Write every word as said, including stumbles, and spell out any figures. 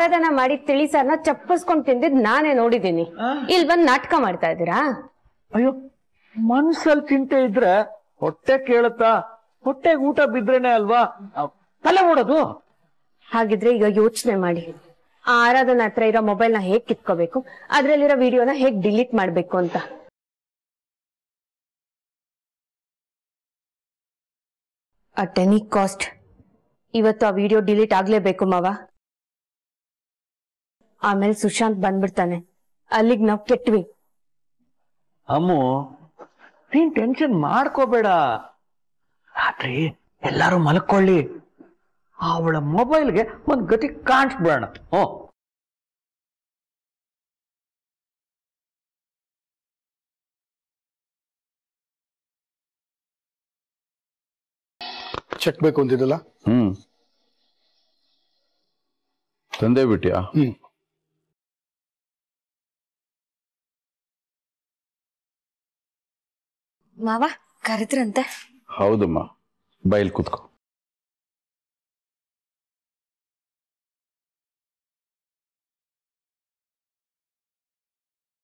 ಆರಾಧನ ಮಾಡಿ ತಿಳಿಸಾರನ್ನ ಚಪ್ಪಸ್ಕೊಂಡ್ ತಿಂದಿದ್ ನಾನೇ ನೋಡಿದೀನಿ. ಇಲ್ ಬಂದ್ ನಾಟಕ ಮಾಡ್ತಾ ಇದ್ದೀರಾ? ಅಯ್ಯೋ, ಮನ್ಸಲ್ಲಿ ಚಿಂತೆ ಇದ್ರೆ ಹೊಟ್ಟೆ ಕೇಳುತ್ತಾ? ಹೊಟ್ಟೆಗೆ ಊಟ ಬಿದ್ರೇನೆ ಅಲ್ವಾ ತಲೆ ಓಡೋದು. ಹಾಗಿದ್ರೆ ಈಗ ಯೋಚನೆ ಮಾಡಿ, ಆ ಆರಾಧನ ಹತ್ರ ಇರೋ ಮೊಬೈಲ್ ನ ಹೇಗ್ ಕಿತ್ಕೋಬೇಕು, ಅದ್ರಲ್ಲಿರೋ ವಿಡಿಯೋನ ಹೇಗ್ ಡಿಲೀಟ್ ಮಾಡ್ಬೇಕು ಅಂತ. ಅಟ್ ಎನಿ ಕಾಸ್ಟ್ ಇವತ್ತು ಆ ವಿಡಿಯೋ ಡಿಲೀಟ್ ಆಗ್ಲೇಬೇಕು ಮಾವ. ಆಮೇಲೆ ಸುಶಾಂತ್ ಬಂದ್ಬಿಡ್ತಾನೆ, ಅಲ್ಲಿಗ್ ನಾವ್ ಕೆಟ್ವಿ. ಅಮ್ಮು, ನೀನ್ ಟೆನ್ಷನ್ ಮಾಡ್ಕೋಬೇಡ. ರಾತ್ರಿ ಎಲ್ಲಾರು ಮಲ್ಕೊಳ್ಳಿ, ಅವಳ ಮೊಬೈಲ್ಗೆ ಒಂದ್ ಗತಿ ಕಾಣಿಸ್ಬೇಡ. ಹ್ಞೂ ಚೆಕ್ ಬೇಕು ಅಂತಿದ್ದಲ್ಲ? ಹ್ಮ್ ತಂದೆ ಬಿಟ್ಯಾ? ಹ್ಮ್ ಮಾವ ಕರೆದ್ರಂತೆ? ಹೌದಮ್ಮ, ಬೈಲ್ ಕೂತ್ಕೋ.